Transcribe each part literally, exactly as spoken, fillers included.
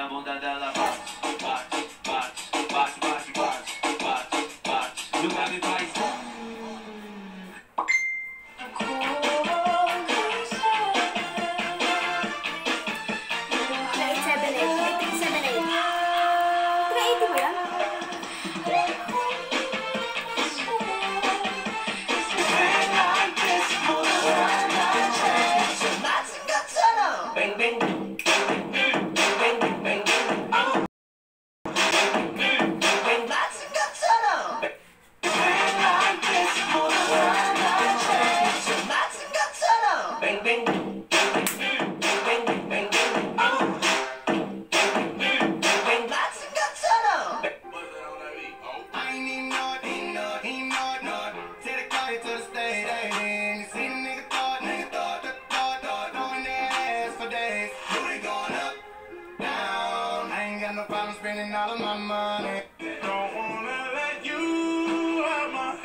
la bunda della box, box, box, box, box, box, box, box. Nunca me faz. Bang, bang. No problem spending all of my money. Don't wanna let you out my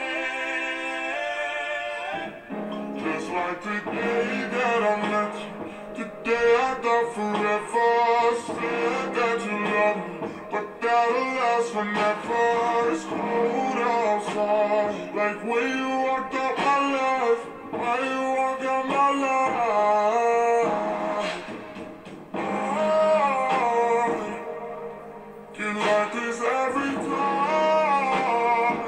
head. Just like the day that I met you, the day I thought forever. Said that you love me, but that'll last forever. It's cold outside, like when you walked out my life, why you walked out my life. Like this every time.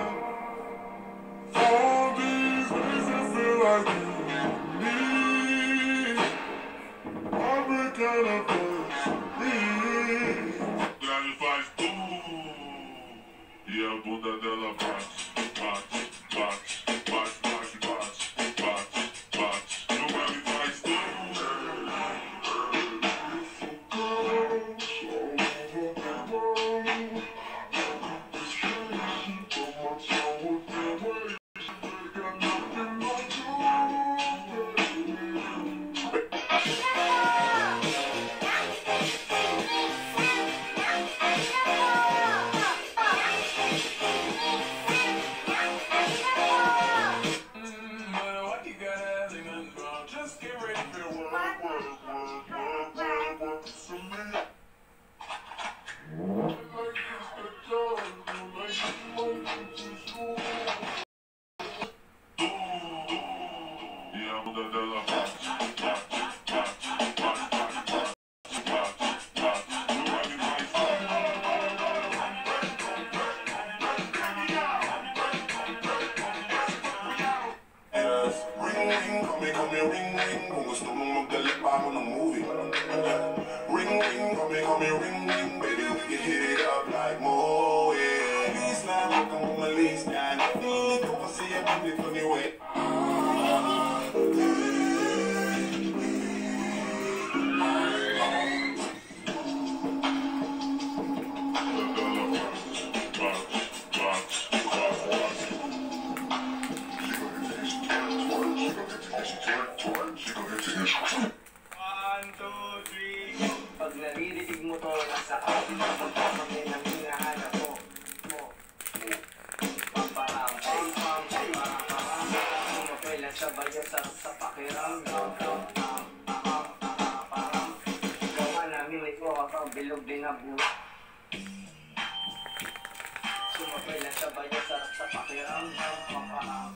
All these days I feel like you need. Heartbreak and adversity. Grande faz tudo e a bunda dela bate, bate, bate, bate, bate, bate, bate, bate. No grande faz tudo. Just get ready for the work, work, work, work, work, work for me. Yeah, I'm gonna do that. Ring, ring, kung gusto mong magdala pa ako ng movie. Ring, ring, kami, kami, ring, ring. Baby, we can hit it up like Moe. Please na, huwag kang umalis na. Napilit ko kasi ang paglit ko ni Wade. One, two, three. Pag naririnig mo to, nasa atin na magkakami ng hinahanap mo. Mo. Pampaham. Pam, pam, pam, pam. Sumapay lang sa bayo sa sa pakiramdam. Pam, pam, pam, pam, pam. Gawa namin ito ako, bilog din na buhay. Sumapay lang sa bayo sa sa pakiramdam. Pampaham.